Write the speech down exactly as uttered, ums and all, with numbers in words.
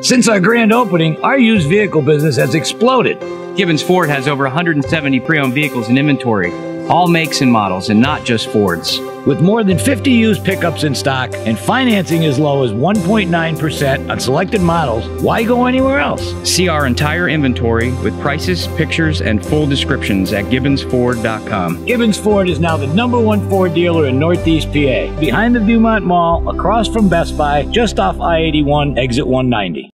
Since our grand opening, our used vehicle business has exploded. Gibbons Ford has over one hundred seventy pre-owned vehicles in inventory, all makes and models, and not just Fords. With more than fifty used pickups in stock and financing as low as one point nine percent on selected models, why go anywhere else? See our entire inventory with prices, pictures, and full descriptions at gibbons ford dot com. Gibbons Ford is now the number one Ford dealer in Northeast P A, behind the Viewmont Mall, across from Best Buy, just off I eighty-one, exit one ninety.